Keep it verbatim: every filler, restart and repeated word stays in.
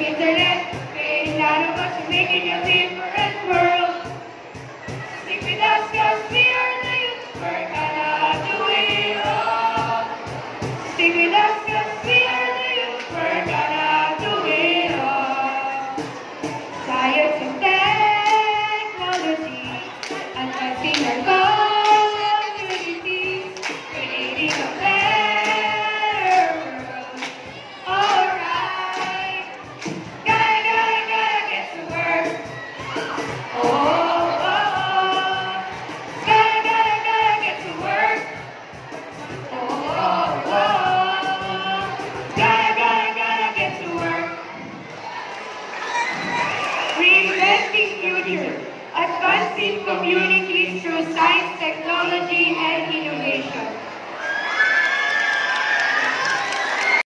internet, creating nanobots and making a different world. Stick with us, cause we are the youth, we're gonna do it all. Stick with us, cause we are the youth, we're gonna do it all. Science and technology, advancing our communities, creating a better world. Alright, gotta, gotta, gotta get to work. Oh, oh, oh, gotta, gotta, gotta get to work. Oh, oh, oh, gotta, gotta, gotta get to work. Reinventing future, advancing communities through science, technology, and